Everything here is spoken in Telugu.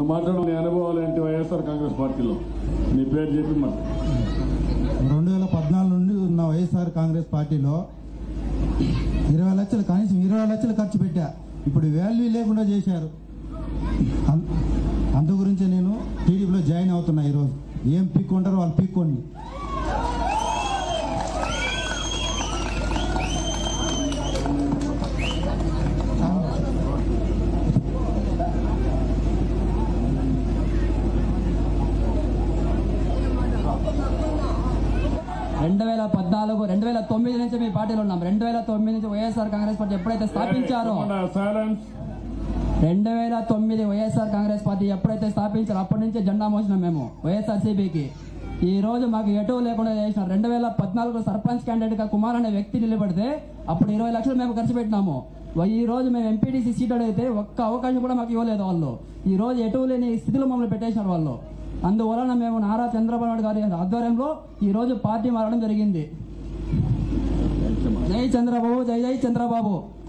నువ్వు మాట్లాడు, నీ అనుభవాలు ఏంటి వైఎస్ఆర్ కాంగ్రెస్ పార్టీలో? నీ పేరు చెప్పి మరి. 2014 నుండి ఉన్న వైఎస్ఆర్ కాంగ్రెస్ పార్టీలో 20 లక్షలు, కనీసం 20 లక్షలు ఖర్చు పెట్టా. ఇప్పుడు వాల్యూ లేకుండా చేశారు. అందు గురించి నేను టీడీపీలో జాయిన్ అవుతున్నా. ఈరోజు ఏం పీక్కుంటారో వాళ్ళు పీక్కోండి. పద్నాలుగు 2009 నుంచి మీ పార్టీలో ఉన్నాం. 2009 నుంచి వైఎస్ఆర్ కాంగ్రెస్ పార్టీ ఎప్పుడైతే స్థాపించారో 2009 వైఎస్ఆర్ కాంగ్రెస్ పార్టీ ఎప్పుడైతే స్థాపించారో అప్పటి నుంచి జెండా మోసినాం మేము వైఎస్ఆర్సీపీకి. ఈ రోజు మాకు ఎటు లేకుండా చేసినారు. 2014 సర్పంచ్ క్యాండిడేట్ గా కుమార్ అనే వ్యక్తి నిలబడితే అప్పుడు 20 లక్షలు మేము ఖర్చు పెట్టినాము. ఈ రోజు మేము ఎంపీటీసీ సీట్ అడిగితే ఒక్క అవకాశం కూడా మాకు ఇవ్వలేదు వాళ్ళు. ఈ రోజు ఎటు లేని స్థితిలో మమ్మల్ని పెట్టేసినారు వాళ్ళు. అందువలన మేము నారా చంద్రబాబు నాయుడు గారి ఆధ్వర్యంలో ఈ రోజు పార్టీ మారడం జరిగింది. జై చంద్రబాబు, జై జై చంద్రబాబు.